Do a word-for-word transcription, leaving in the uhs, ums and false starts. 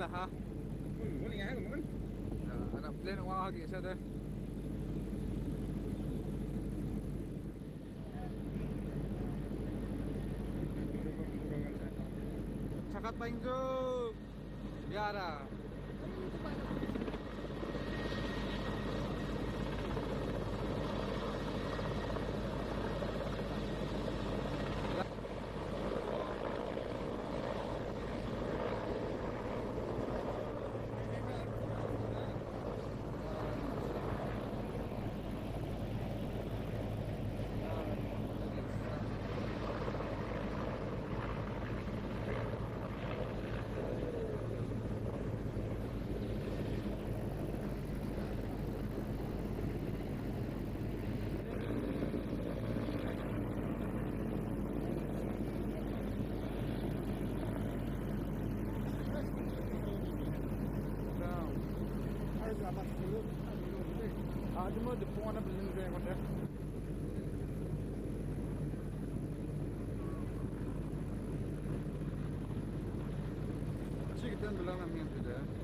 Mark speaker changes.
Speaker 1: lah ha.
Speaker 2: Hmm, boleh ya kan?
Speaker 1: Ya, anak plan orang lagi saya dah. Cakat paling jauh. Ya dah. Ah, cuma depan ada beli ni kan dah. Asyik kita bilang kami yang tu dah.